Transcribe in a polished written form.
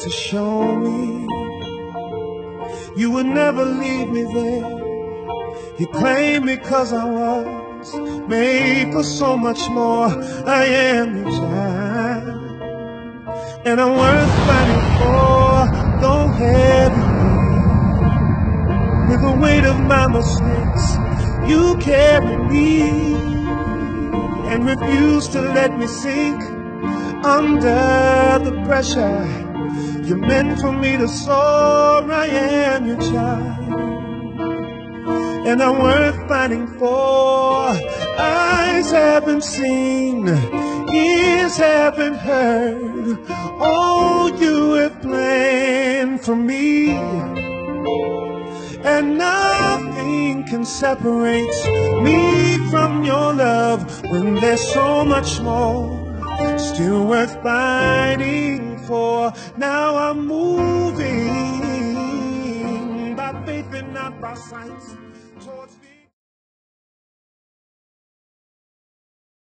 to show me you would never leave me there. You claimed me 'cause I was made for so much more. I am your child, and I'm worth fighting for. Don't heavy with the weight of my mistakes, you carry me and refuse to let me sink under the pressure. You're meant for me to soar. I am your child, and I'm worth fighting for. Eyes haven't seen, ears haven't heard all you have planned for me, and nothing can separate me from your love when there's so much more still worth fighting for. Now I'm moving by faith and not by sight towards the